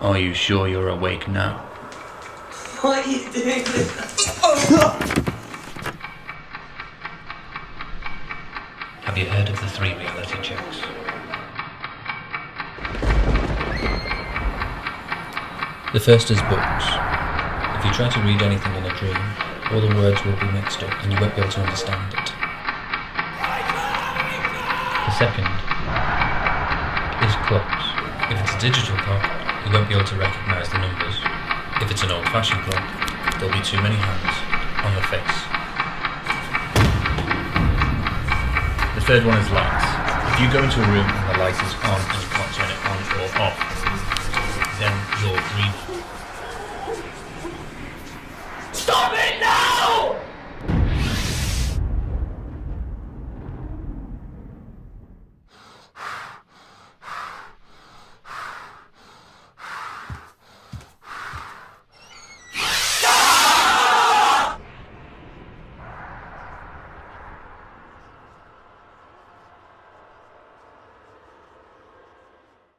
Are you sure you're awake now? What are you doing? Have you heard of the 3 reality checks? The first is books. If you try to read anything in a dream, all the words will be mixed up and you won't be able to understand it. The second is clocks. If it's a digital clock, you won't be able to recognise the numbers. If it's an old-fashioned clock, there'll be too many hands on your face. The third one is lights. If you go into a room and the light is on and you can't turn it on or off, then you're dreaming. Stop it now!